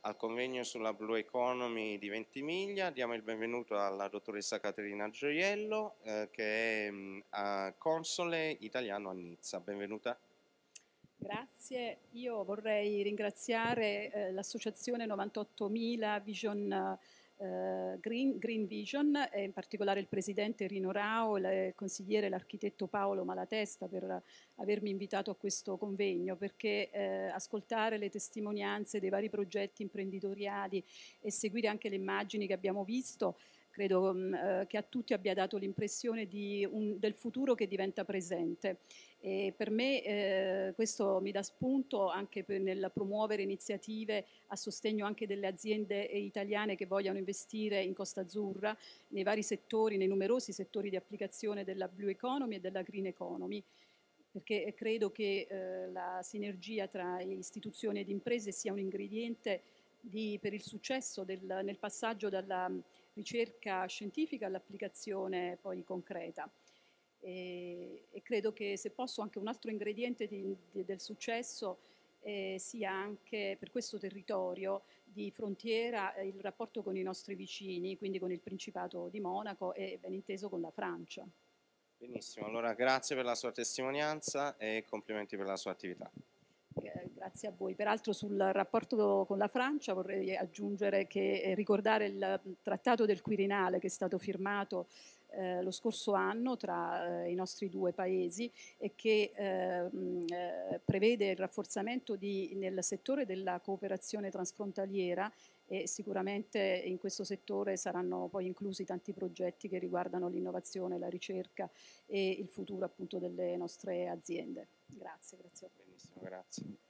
al convegno sulla Blue Economy di Ventimiglia. Diamo il benvenuto alla dottoressa Caterina Gioiello, che è console italiano a Nizza. Benvenuta. Grazie, io vorrei ringraziare l'associazione 98.000 Vision, Green Vision e in particolare il presidente Rino Rao e il consigliere l'architetto Paolo Malatesta per avermi invitato a questo convegno, perché ascoltare le testimonianze dei vari progetti imprenditoriali e seguire anche le immagini che abbiamo visto credo che a tutti abbia dato l'impressione del futuro che diventa presente. E per me questo mi dà spunto anche nel promuovere iniziative a sostegno anche delle aziende italiane che vogliono investire in Costa Azzurra nei vari settori, nei numerosi settori di applicazione della Blue Economy e della Green Economy, perché credo che la sinergia tra istituzioni ed imprese sia un ingrediente per il successo nel passaggio dalla ricerca scientifica all'applicazione poi concreta. E credo che, se posso, anche un altro ingrediente del successo sia anche per questo territorio di frontiera il rapporto con i nostri vicini, quindi con il Principato di Monaco e ben inteso con la Francia. Benissimo, allora grazie per la sua testimonianza e complimenti per la sua attività. Grazie a voi. Peraltro sul rapporto con la Francia vorrei aggiungere che ricordare il Trattato del Quirinale che è stato firmato lo scorso anno tra i nostri due paesi e che prevede il rafforzamento nel settore della cooperazione transfrontaliera, e sicuramente in questo settore saranno poi inclusi tanti progetti che riguardano l'innovazione, la ricerca e il futuro appunto delle nostre aziende. Grazie, grazie a voi. Benissimo, grazie.